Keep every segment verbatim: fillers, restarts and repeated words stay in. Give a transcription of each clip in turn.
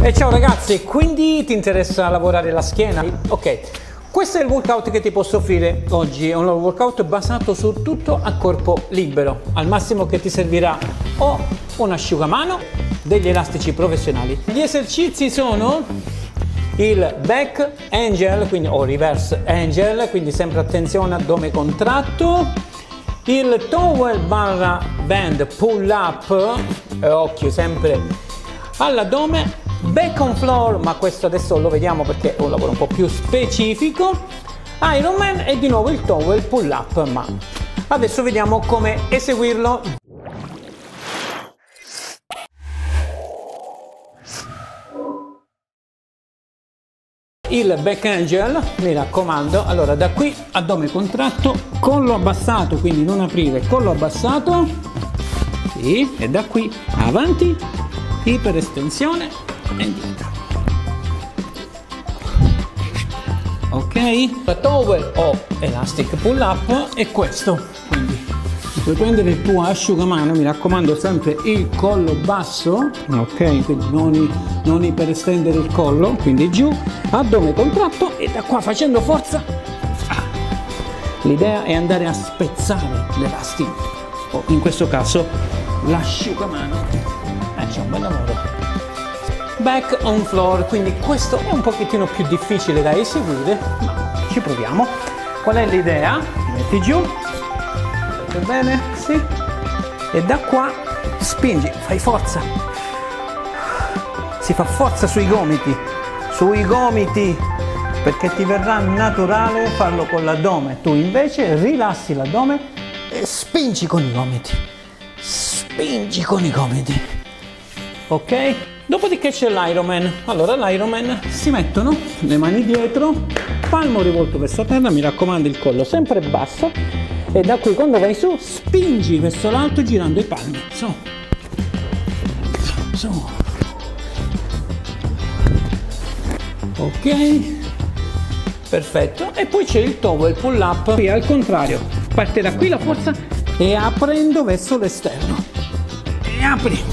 E ciao ragazzi, quindi ti interessa lavorare la schiena? Ok, questo è il workout che ti posso offrire oggi. È un workout basato su tutto a corpo libero. Al massimo che ti servirà o un asciugamano, degli elastici professionali. Gli esercizi sono il back angel, quindi o reverse angel, quindi sempre attenzione, addome contratto, il towel barra band pull up, e occhio sempre all'addome, back on floor, ma questo adesso lo vediamo perché è un lavoro un po' più specifico, Ironman e di nuovo il towel pull up, ma adesso vediamo come eseguirlo. Il back angel, mi raccomando, allora da qui addome contratto, collo abbassato, quindi non aprire, collo abbassato, sì, e da qui avanti, iperestensione e indietro. Ok, la towel o elastic pull up è questo, quindi puoi prendere il tuo asciugamano, mi raccomando sempre il collo basso, ok, quindi non, non iperestendere il collo, quindi giù, addome contratto e da qua facendo forza, ah, l'idea è andare a spezzare l'elastico, o in questo caso l'asciugamano, eh, c'è un bel lavoro. Back on floor, quindi questo è un pochettino più difficile da eseguire, ma ci proviamo. Qual è l'idea? Ti metti giù, vedete bene? Sì, e da qua spingi, fai forza, si fa forza sui gomiti, sui gomiti, perché ti verrà naturale farlo con l'addome. Tu invece rilassi l'addome e spingi con i gomiti, spingi con i gomiti, ok? Dopodiché c'è l'Ironman. Allora l'Ironman si mettono le mani dietro, palmo rivolto verso terra, mi raccomando il collo sempre basso, e da qui quando vai su spingi verso l'alto girando i palmi, su, su, ok, perfetto. E poi c'è il towel pull up, qui al contrario, parte da qui la forza e aprendo verso l'esterno, e apri,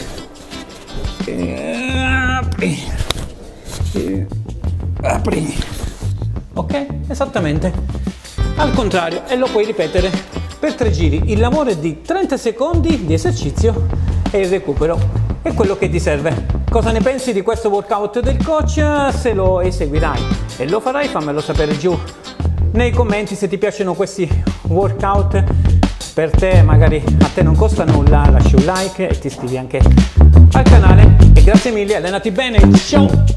e apri, e apri, ok, esattamente al contrario, e lo puoi ripetere per tre giri. Il lavoro è di trenta secondi di esercizio e il recupero è quello che ti serve. Cosa ne pensi di questo workout del coach? Se lo eseguirai e lo farai, fammelo sapere giù nei commenti. Se ti piacciono questi workout per te, magari a te non costa nulla, lasci un like e ti iscrivi anche al canale. E grazie mille, allenati bene, ciao!